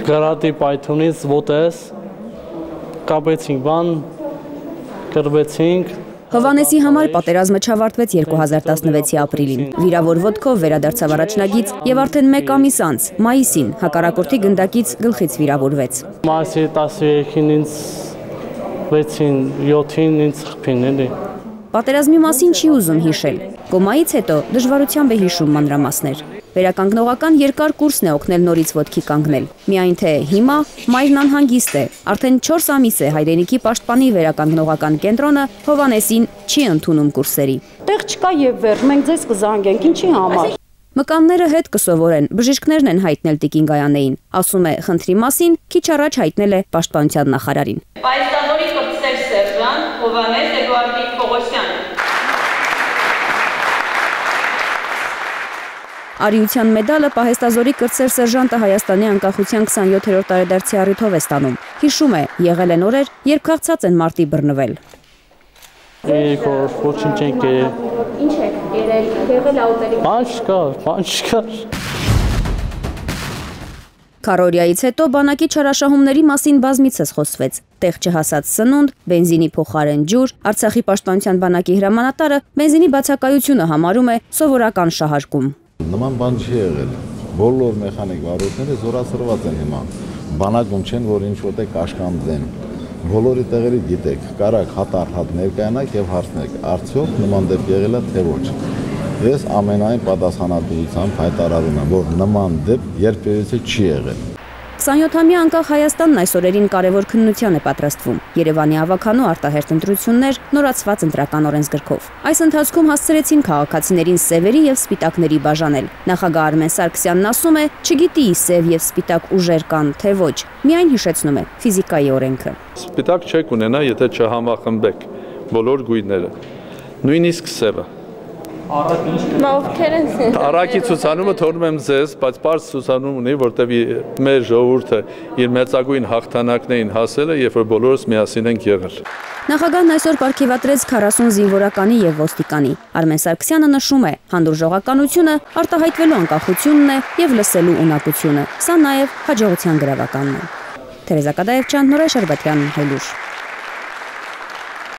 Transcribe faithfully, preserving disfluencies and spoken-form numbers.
Գրատի պայթունից ոտես, կապեցինք բան, կրվեցինք։ Հովանեսի համար պատերազմը չավարտվեց երկու հազար տասնվեցի ապրիլին։ Վիրավոր ոտքով վերադարձավ առաջնագից եւ արդեն մեկ ամիս անց, մայիսին, հակառակորդի գնդակից գլխից վիրավորվեց։ Մայիսի տասներեքին ինձ վեցին, յոթին ինձ խփին էլի։ Պատերազմի մասին չի ուզում հիշել։ Կոմայից հետո դժվարությամբ է հիշում մանրամասներ։ Վերականգնողական երկար կուրսն է օգնել նորից ոտքի կանգնել։ Միայն թե հիմա մայրն անհանգիստ է։ Արդեն չորս ամիս է հայրենիքի պաշտպանի վերականգնողական կենտրոնը Հովանեսին չի ընդունում կուրսերի։ Տեղ չկա եւ վերջ, մենք ձեզ կզանգենք, ինչի համար։ Մկանները հետ կսովորեն, բժիշկներն են հայտնել Տիկին Գայանեին, ասում է խնդրի մասին, քիչ առաջ հայտնել է պաշտպանության նախարարին։ Պայստազորի կրտսեր սերժանտ Հովանես Էդուարդի Պողոսյան։ Արիության մեդալը պահեստազորի կրտսեր սերժանտը Հայաստանի անկախության քսանյոթերորդ տարեդարձի առիթով է ստանում։ Հիշում է, եղել են օրեր, երբ քաղցած են մարտի բռնվել։ Երեք օր ոչինչ չենք կերել։ Ինչ եք կերել, եղել աուտերի։ Բան չկար, բան չկար։ Քարորիայից հետո բանակի չարաշահումների մասին բազմիցս խոսվեց։ Տեղ չհասած սնունդ, բենզինի փոխարեն ջուր, Արցախի պաշտպանության բանակի հրամանատարը բենզինի բացակայությունը համարում է սովորական շահարկում։ Նման բան չի եղել։ Բոլոր մեխանիկ վարորդները զորացրված են հիմա։ Բանակում չեն, որ ինչ որտեղ կաշկանդեն։ Բոլորի տեղերի գիտեք, կարակ հատ-առհատ ներկայանաք եւ հարցնեք, արդյոք նման դեպք եղել է թե ոչ։ Ես ամենայն պատասխանատվությամբ հայտարարում եմ, որ նման դեպք երբևիցե չի եղել։ քսանյոթամյա անկախ Հայաստանն այս օրերին կարևոր քննության է պատրաստվում։ Երևանի ավականու արտահերթ ընտրություններ նորացված ընտրական օրենսգրքով։ Այս ընթացքում հասցրեցին քաղաքացիներին սևերի եւ սպիտակների բաժանել։ Նախագահ Արմեն Սարգսյանն ասում է, չգիտի սև եւ սպիտակ ուժեր կան, թե ոչ։ Միայն հիշեցնում է ֆիզիկայի օրենքը։ Սպիտակ չեք ունենա, եթե չհամախմբեք բոլոր գույները։ Նույնիսկ սևը։ Առակի ցուցանումը թողնում եմ ձեզ, բայց պարզ ցուցանում ունի, որտեղ մեր ժողովուրդը իր մեծագույն հաղթանակներին հասել է, երբ որ բոլորս միասին ենք եղել։ Նախագահն այսօր պարգևատրեց քառասուն զինվորականի եւ ոստիկանի։ Արմեն Սարգսյանը նշում է, հանդուրժողականությունը արտահայտվելու անկախությունն է եւ լսելու ունակությունը։ Սա նաեւ հաջողության գրավականն է։ Թերեզա Կադաևչյան, Նորայր Շարբաթյան, Հայլուր։